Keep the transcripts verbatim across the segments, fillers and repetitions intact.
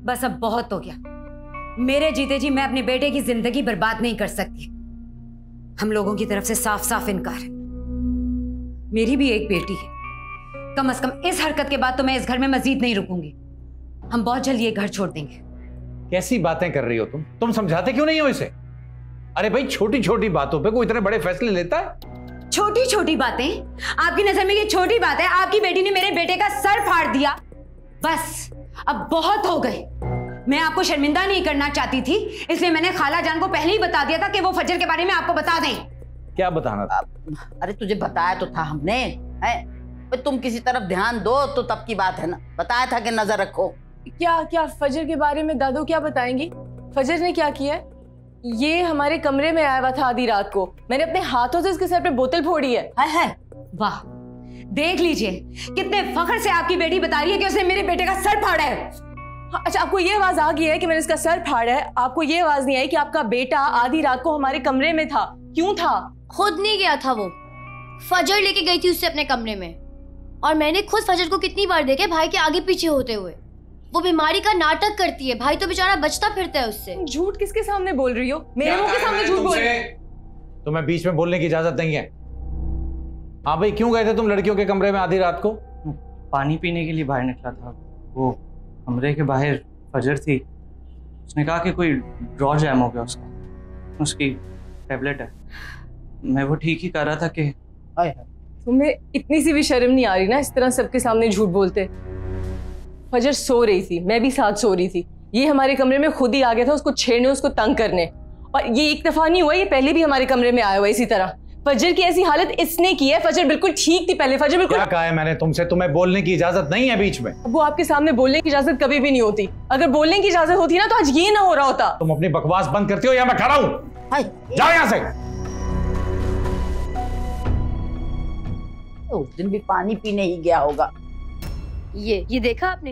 बस अब बहुत हो गया। मेरे जीते जी मैं अपने बेटे की जिंदगी बर्बाद नहीं कर सकती। हम लोगों की तरफ से साफ साफ इनकार है। मेरी भी एक बेटी है, कम से कम इस हरकत के बाद तो मैं इस घर में मजीद नहीं रुकूंगी। हम बहुत जल्द ये घर छोड़ देंगे। कैसी बातें कर रही हो तुम तुम समझाते क्यों नहीं हो इसे? अरे भाई, छोटी छोटी बातों पे कोई इतने बड़े फैसले लेता है? छोटी छोटी बातें? आपकी नजर में ये छोटी बात है? आपकी बेटी ने मेरे बेटे का सर फाड़ दिया। बस अब बहुत हो गए। मैं आपको शर्मिंदा नहीं करना चाहती थी, इसलिए मैंने खाला जान को पहले ही बता दिया था कि वो फजर के बारे में आपको बता दें। क्या बताना था? अरे तुझे बताया तो था हमने, है? तुम किसी तरफ ध्यान दो तो तब की बात है ना। बताया था कि नजर रखो। क्या क्या फजर के बारे में दादू क्या बताएंगी? फजर ने क्या किया? ये हमारे कमरे में आया हुआ था आधी रात को। मैंने अपने हाथों से इसके सर पे बोतल फोड़ी है। है, है। वाह, देख लीजिए कितने फख्र से आपकी बेटी बता रही है कि उसने मेरे बेटे का सर फाड़ा है। अच्छा, आपको ये आवाज आ गई है कि मैंने इसका सर फाड़ा है? आपको ये आवाज नहीं आई कि आपका बेटा आधी रात को हमारे कमरे में था? क्यों था? खुद नहीं गया था वो, फजर लेके गई थी उससे अपने कमरे में। और मैंने खुद फजर को कितनी बार देखा भाई के आगे पीछे होते हुए। वो बीमारी का नाटक करती है, भाई तो बेचारा बचता फिरता है उससे। झूठ किसके सामने बोल रही हो? मेरे मुंह के सामने झूठ बोल रही हो? तुम्हें बीच में बोलने की इजाजत नहीं है। हाँ भाई, क्यों गए थे तुम लड़कियों के कमरे में आधी रात को? पानी पीने के लिए बाहर निकला था। वो कमरे के बाहर फजर थी, उसने कहा कि कोई ड्रॉ जैम हो गया उसका, उसकी टैबलेट है। मैं वो ठीक ही कर रहा था कि तुम्हें इतनी सी भी शर्म नहीं आ रही ना इस तरह सबके सामने झूठ बोलते? फजर सो रही थी, मैं भी साथ सो रही थी। ये हमारे कमरे में खुद ही आ गया था उसको छेड़ने, उसको तंग करने। और ये एक दफा नहीं हुआ, ये पहले भी हमारे कमरे में आया हुआ इसी तरह। फजर की ऐसी हालत इसने की है। फजर बिल्कुल ठीक थी पहले। फजर बिल्कुल। क्या कहा है मैंने तुमसे? तुम्हें बोलने की इजाजत नहीं है बीच में। वो आपके सामने बोलने की इजाजत कभी भी नहीं होती। अगर बोलने की इजाजत होती ना तो आज ये ना हो रहा होता। तुम अपनी बकवास बंद करती हो या मैं खड़ा हूं? जाओ यहां से। उस दिन भी पानी पीने ही गया होगा। ये ये देखा आपने?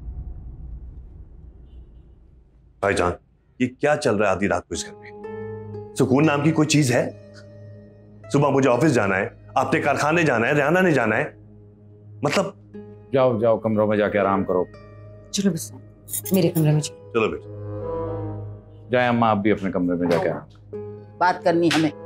भाईजान, ये क्या चल रहा है आधी रात को इस घर में? सुकून नाम की कोई चीज है? सुबह मुझे ऑफिस जाना है, आपने कारखाने जाना है, रेहाना ने जाना है। मतलब जाओ जाओ कमरों में जाके आराम करो। चलो बस मेरे कमरे में चलो। चलो बेटा। जाए अम्मा, आप भी अपने कमरे में जाके आराम। बात करनी हमें।